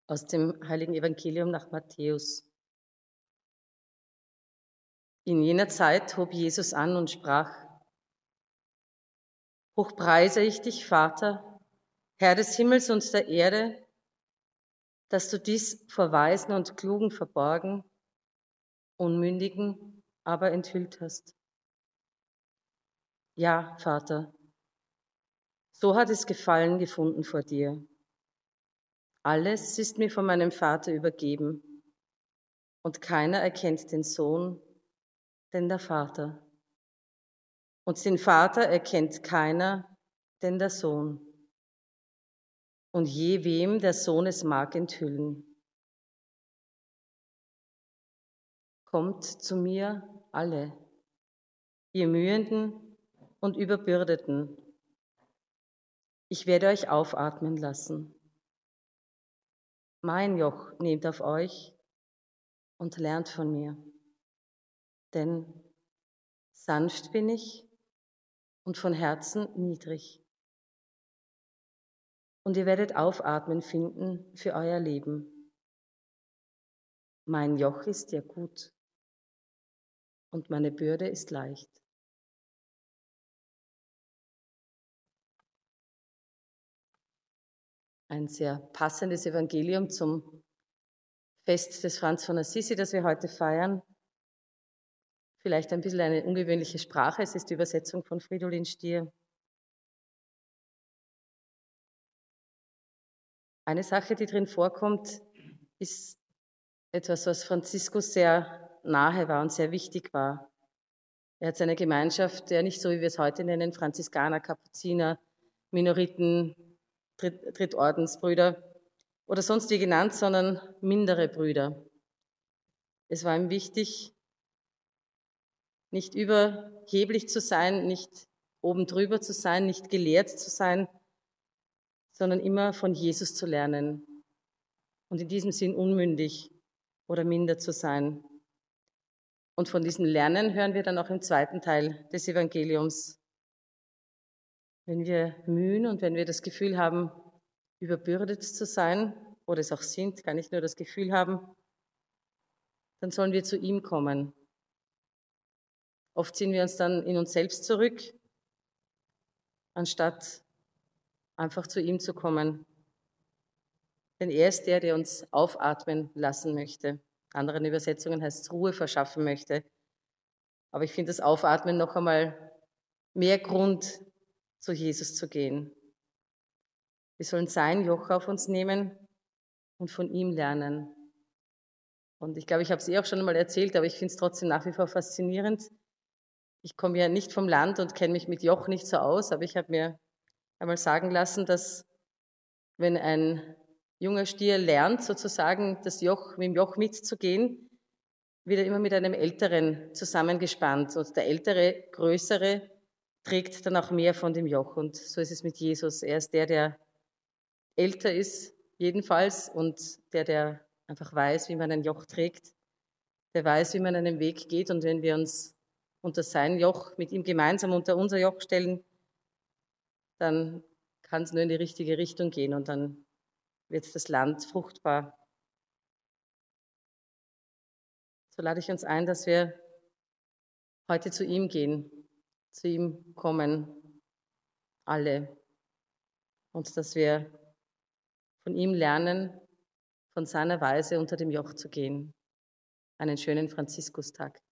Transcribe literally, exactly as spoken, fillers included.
Aus dem Heiligen Evangelium nach Matthäus. In jener Zeit hob Jesus an und sprach: Hoch preise ich dich, Vater, Herr des Himmels und der Erde, dass du dies vor Weisen und Klugen verborgen, Unmündigen aber enthüllt hast. Ja, Vater, so hat es Gefallen gefunden vor dir. Alles ist mir von meinem Vater übergeben, und keiner erkennt den Sohn, denn der Vater. Und den Vater erkennt keiner, denn der Sohn. Und je wem der Sohn es mag enthüllen. Kommt zu mir alle, ihr Mühenden und Überbürdeten. Ich werde euch aufatmen lassen. Mein Joch nehmt auf euch und lernt von mir. Denn sanft bin ich und von Herzen niedrig. Und ihr werdet Aufatmen finden für euer Leben. Mein Joch ist ja gut und meine Bürde ist leicht. Ein sehr passendes Evangelium zum Fest des Franz von Assisi, das wir heute feiern. Vielleicht ein bisschen eine ungewöhnliche Sprache, es ist die Übersetzung von Fridolin Stier. Eine Sache, die drin vorkommt, ist etwas, was Franziskus sehr nahe war und sehr wichtig war. Er hat seine Gemeinschaft, ja nicht so, wie wir es heute nennen, Franziskaner, Kapuziner, Minoriten, Dritt, Drittordensbrüder oder sonst wie genannt, sondern mindere Brüder. Es war ihm wichtig, nicht überheblich zu sein, nicht oben drüber zu sein, nicht gelehrt zu sein, sondern immer von Jesus zu lernen und in diesem Sinn unmündig oder minder zu sein. Und von diesem Lernen hören wir dann auch im zweiten Teil des Evangeliums. Wenn wir mühen und wenn wir das Gefühl haben, überbürdet zu sein oder es auch sind, gar nicht nur das Gefühl haben, dann sollen wir zu ihm kommen. Oft ziehen wir uns dann in uns selbst zurück, anstatt einfach zu ihm zu kommen. Denn er ist der, der uns aufatmen lassen möchte. In anderen Übersetzungen heißt es Ruhe verschaffen möchte. Aber ich finde das Aufatmen noch einmal mehr Grund, zu Jesus zu gehen. Wir sollen sein Joch auf uns nehmen und von ihm lernen. Und ich glaube, ich habe es eh auch schon einmal erzählt, aber ich finde es trotzdem nach wie vor faszinierend. Ich komme ja nicht vom Land und kenne mich mit Joch nicht so aus, aber ich habe mir einmal sagen lassen, dass wenn ein junger Stier lernt, sozusagen das Joch, mit dem Joch mitzugehen, wird er immer mit einem Älteren zusammengespannt. Und der Ältere, Größere, trägt dann auch mehr von dem Joch. Und so ist es mit Jesus. Er ist der, der älter ist, jedenfalls, und der, der einfach weiß, wie man ein Joch trägt, der weiß, wie man einen Weg geht. Und wenn wir uns unter sein Joch, mit ihm gemeinsam unter unser Joch stellen, dann kann es nur in die richtige Richtung gehen und dann wird das Land fruchtbar. So lade ich uns ein, dass wir heute zu ihm gehen, zu ihm kommen, alle, und dass wir von ihm lernen, von seiner Weise unter dem Joch zu gehen. Einen schönen Franziskus-Tag.